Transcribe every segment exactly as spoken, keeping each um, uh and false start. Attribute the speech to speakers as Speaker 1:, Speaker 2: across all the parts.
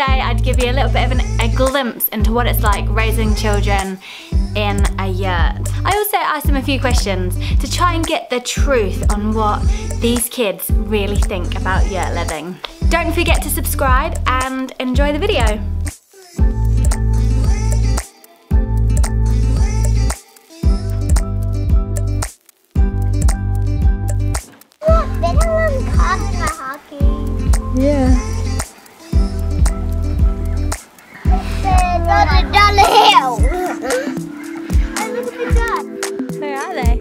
Speaker 1: today I'd give you a little bit of an, a glimpse into what it's like raising children in a yurt. I also asked them a few questions to try and get the truth on what these kids really think about yurt living. Don't forget to subscribe and enjoy the video. Yeah.
Speaker 2: Down the hill. And look at the duck.
Speaker 1: Where are they?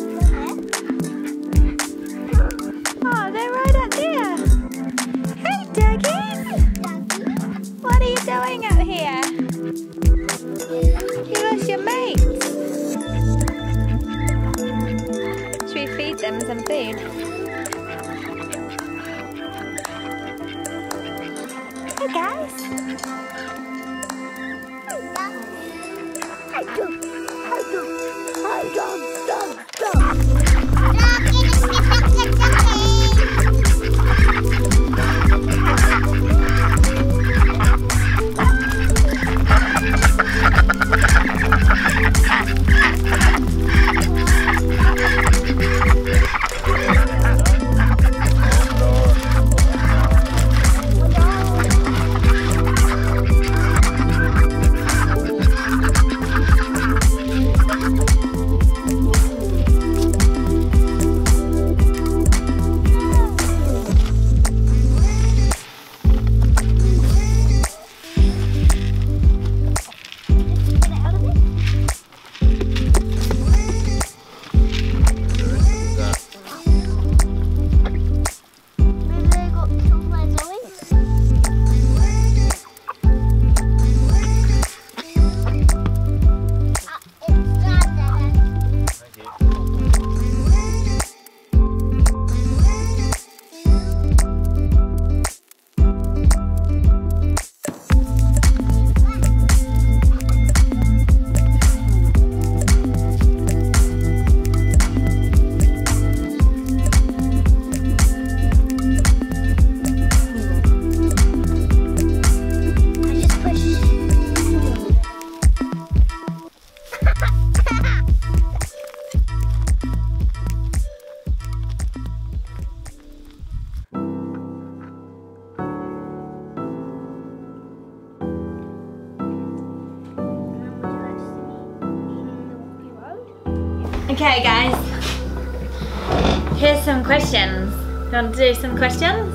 Speaker 1: Oh, they're right up there. Hey, Dougie. What are you doing up here? You lost your mate. Should we feed them some food? Hey guys. Okay guys, here's some questions. You want to do some questions?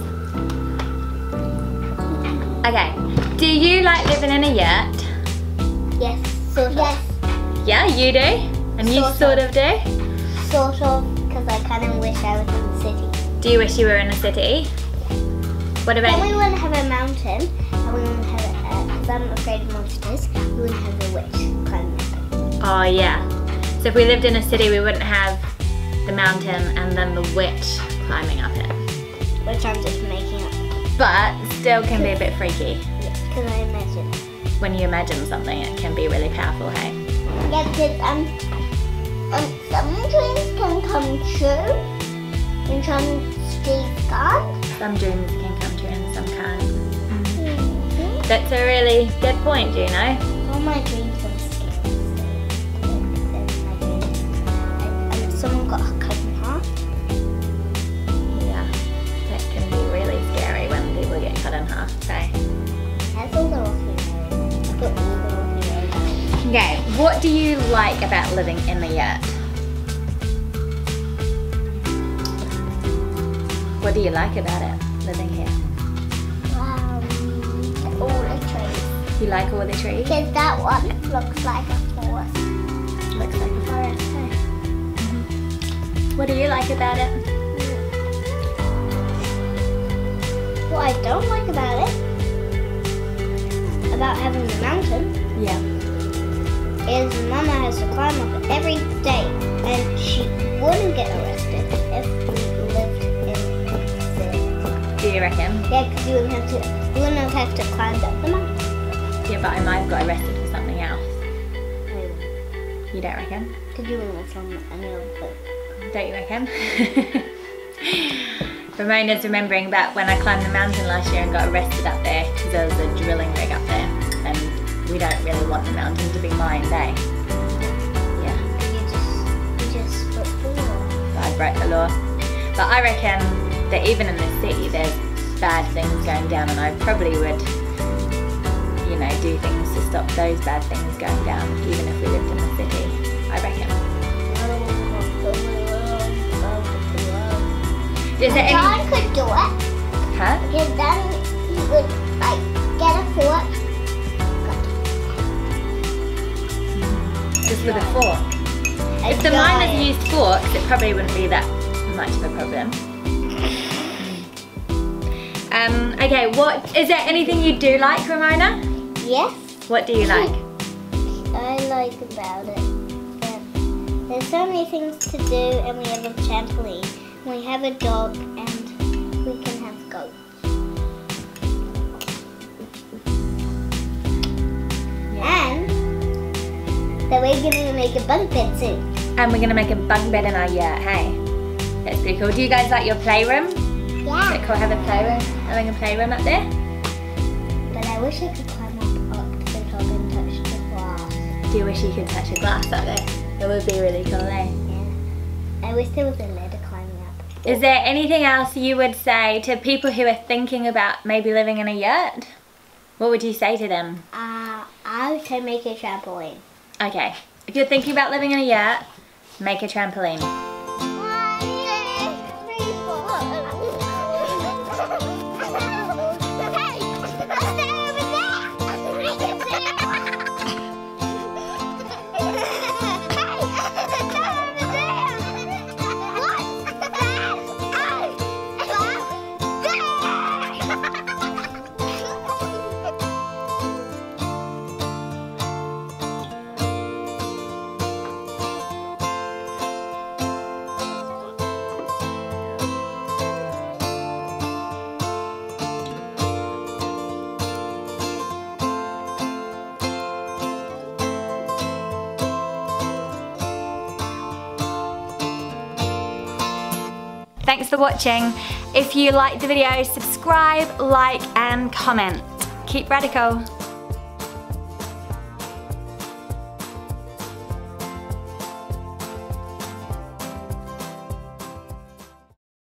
Speaker 1: Okay, do you like living in a yurt?
Speaker 2: Yes, sort of. Yes.
Speaker 1: Yeah, you do? And you
Speaker 2: Sort
Speaker 1: sort
Speaker 2: of.
Speaker 1: of do?
Speaker 2: Sort of, because I kind of wish I was in the city.
Speaker 1: Do you wish you were in a city? What about
Speaker 2: Then we wouldn't have a mountain, and we wouldn't have a, because I'm afraid of monsters, we wouldn't have a witch climbing up.
Speaker 1: Oh yeah. So if we lived in a city, we wouldn't have the mountain and then the witch climbing up it.
Speaker 2: Which I'm just making up.
Speaker 1: But still can be a bit freaky.
Speaker 2: Because I imagine.
Speaker 1: When you imagine something, it can be really powerful, hey?
Speaker 2: Yeah, because um, um, some dreams can come true, and some dreams can't.
Speaker 1: Some dreams can come true and some can't.
Speaker 2: Mm-hmm.
Speaker 1: That's a really good point, do you know?
Speaker 2: All my dreams are scary. And someone got cut in half.
Speaker 1: Yeah, that can be really scary when people get cut in half, so.
Speaker 2: That's all the rocky roads. I've got all the rocky roads.
Speaker 1: Okay, what do you like about living in the yurt? What do you like about it, living here?
Speaker 2: Wow, all the trees.
Speaker 1: You like all the trees?
Speaker 2: Because that one looks like a forest.
Speaker 1: Looks like a
Speaker 2: Forest, hey?
Speaker 1: Mm-hmm. What do you like about it?
Speaker 2: What I don't like about it, about having the mountain,
Speaker 1: Yeah.
Speaker 2: is Mama has to climb up it every day, and she wouldn't get arrested if we lived in the city.
Speaker 1: Do you reckon?
Speaker 2: Yeah, because you wouldn't have to, you wouldn't have to climb up the mountain.
Speaker 1: Yeah, but I might have got arrested for something else. You don't reckon?
Speaker 2: Because you wouldn't live on any other place.
Speaker 1: Don't you reckon? Ramona's remembering about when I climbed the mountain last year and got arrested up there because there was a drilling rig up there, and we don't really want the mountain to be mined, eh? Yeah.
Speaker 2: You just, you just broke the law.
Speaker 1: But I broke the law. But I reckon that even in the city there's bad things going down, and I probably would, you know, do things to stop those bad things going down, even if we lived in the city. I reckon. Is there any...
Speaker 2: John could do it.
Speaker 1: Huh?
Speaker 2: Because then he would like get a fork.
Speaker 1: Just with a fork. If the miners used forks, it probably wouldn't be that much of a problem. Um, okay, what is there anything you do like, Ramona?
Speaker 2: Yes.
Speaker 1: What do you like?
Speaker 2: I like about it that there's so many things to do, and we have a trampoline. We have a dog, and we can have goats. Yeah. And that we're gonna make a bunk bed soon.
Speaker 1: And we're gonna make a bunk bed in our yurt, hey? That's pretty cool. Do you guys like your playroom?
Speaker 2: Yeah.
Speaker 1: Is it cool to have a playroom? Having a playroom up there?
Speaker 2: But I wish I could climb up, up to the top and touch the glass.
Speaker 1: Do you wish you could touch a glass up there? It would be really cool, eh?
Speaker 2: Yeah. I wish there was a ladder climbing up.
Speaker 1: Is there anything else you would say to people who are thinking about maybe living in a yurt? What would you say to them?
Speaker 2: Uh, I would say make a trampoline.
Speaker 1: Okay, if you're thinking about living in a yurt, make a trampoline. Thanks for watching. If you liked the video, subscribe, like and comment. Keep radical.